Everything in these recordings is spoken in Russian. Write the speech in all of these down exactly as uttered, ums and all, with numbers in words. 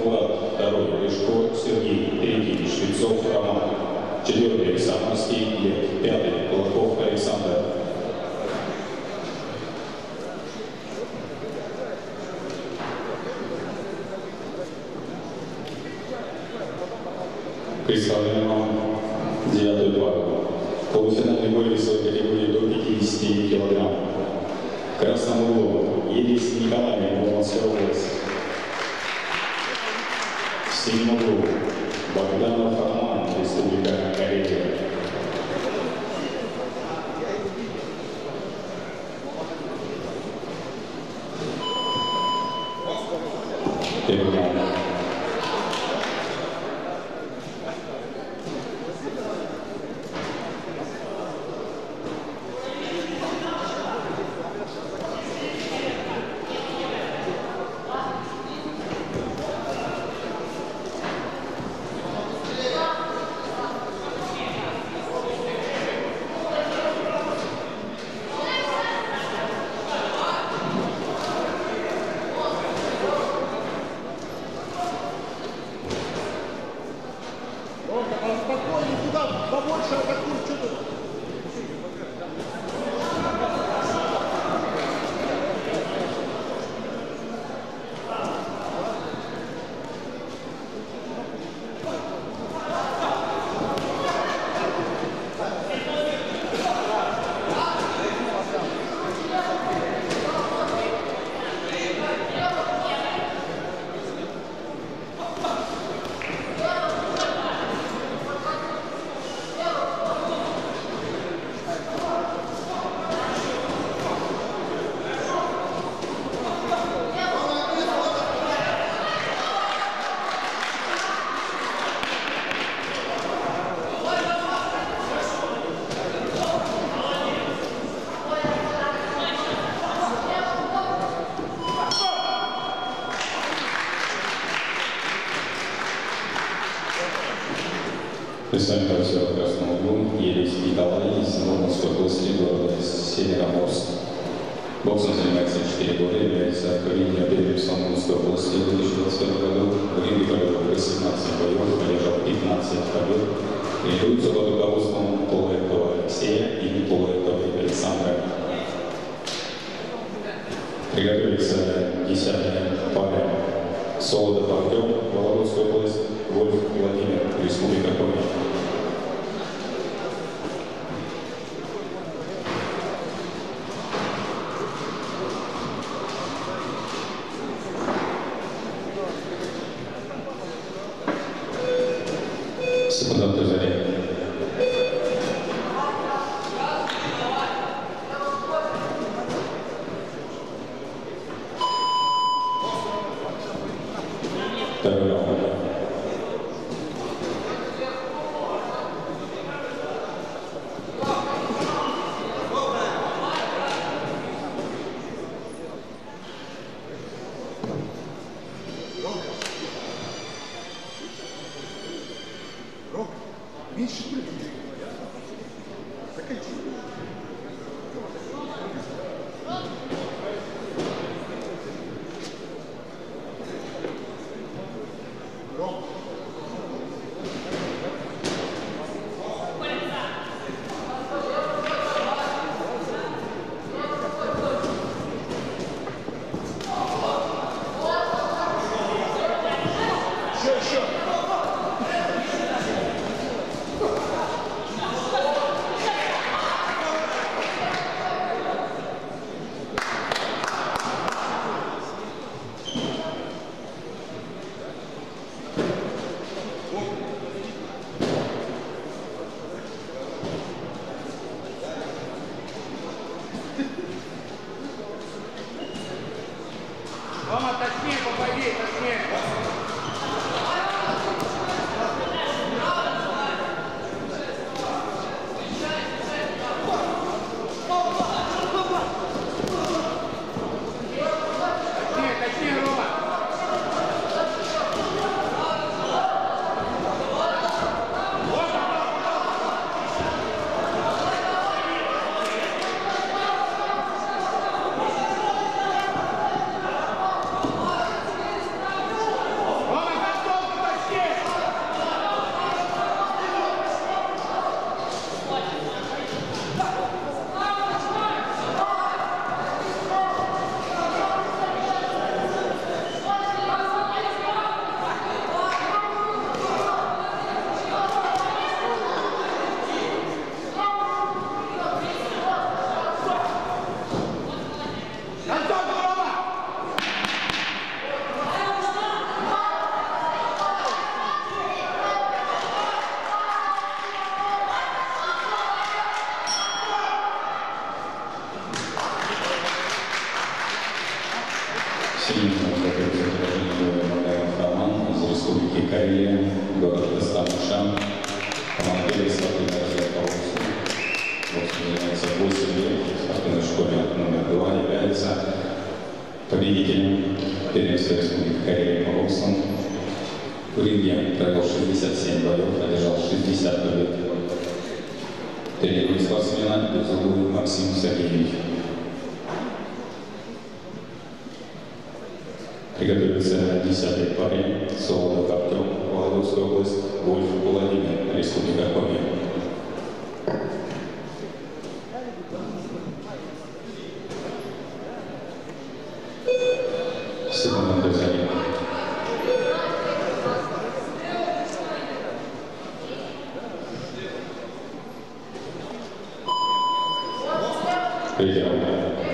Влад, второй Лешко Сергей, третий Швецов Роман, четвертый Александровский Лев, пятый Кулаков Александр. Представляем вам девятую пару. Полуфинальный бой весовой категории до пятидесяти килограмм. В красном углу Ерис Николай, Мурманская область. В синем углу Богданов Роман, Республика Корея. Первый раунд. Представим боксера в красном углу Ерис Николай из Мурманской области, города Североморск. Боксом занимается четыре года, является откровением первенством Мурманской области в две тысячи двадцать первом году. В ринге провел восемнадцать боев, одержал пятнадцать побед. Тренируется под руководством Полуэктова Алексея и Полуэктова Александра. Приготовились десятая пара. Солодов Артем, Вологодская область, Вольф Владимир, Республика Коми. Секунданты заряд. Второй раунд. Карелия, город Астана-Шам, команда спортивной разведка бокса. Боксом занимается восемь лет, в спортивной школе номер два является победителем первенства Республики Карелия по боксу. В ринге провел шестьдесят семь боев, одержал шестьдесят побед. Тренирует спортсмена Безуглый Максим Сергеевич. Приготовится десятой парень Солодов Артем, Вологодская область, Вольф Владимир, Республика Коми. Секунду за ним. Третий раунд.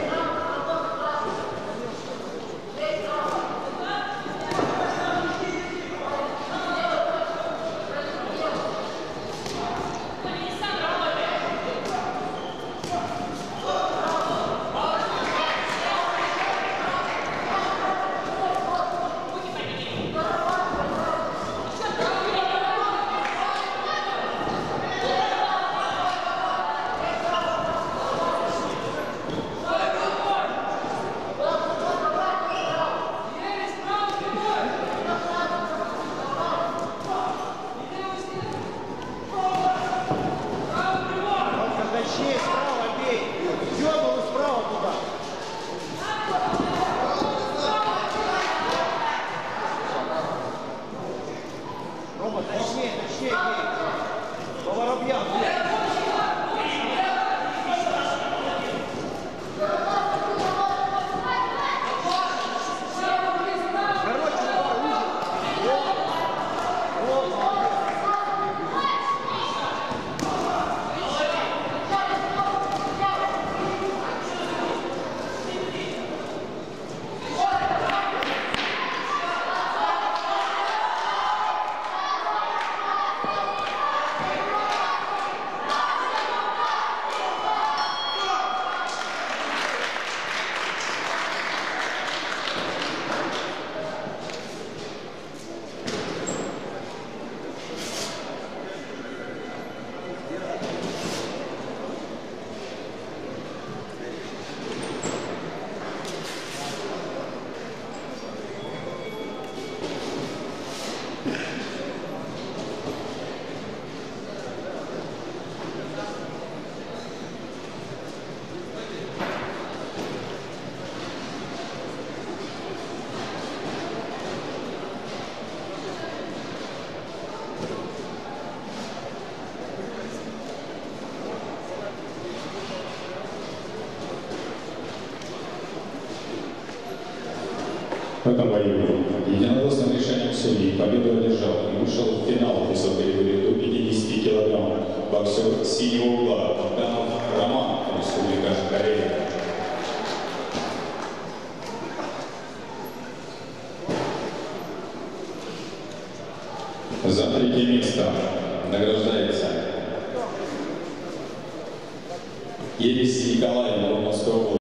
В этом бою единодушным решением судей победу одержал и вышел в финал высокой категории до пятидесяти килограммов боксер синего угла Богданов Роман, Республика Карелия. За третье место награждается Ересь Николаевна, Московская область.